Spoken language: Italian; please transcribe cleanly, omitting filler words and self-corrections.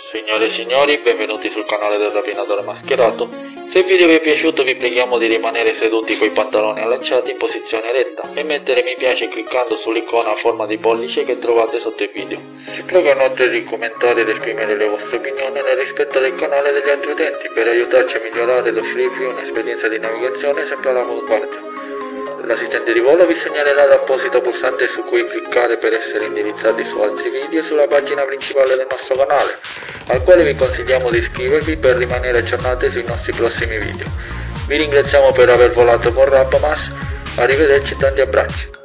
Signore e signori, benvenuti sul canale del rapinatore mascherato. Se il video vi è piaciuto vi preghiamo di rimanere seduti coi pantaloni allacciati in posizione retta e mettere mi piace cliccando sull'icona a forma di pollice che trovate sotto il video. Si prega inoltre di commentare ed esprimere le vostre opinioni nel rispetto del canale e degli altri utenti per aiutarci a migliorare ed offrirvi un'esperienza di navigazione sempre all'avanguardia. L'assistente di volo vi segnalerà l'apposito pulsante su cui cliccare per essere indirizzati su altri video sulla pagina principale del nostro canale, al quale vi consigliamo di iscrivervi per rimanere aggiornati sui nostri prossimi video. Vi ringraziamo per aver volato con Rapamas, arrivederci e tanti abbracci.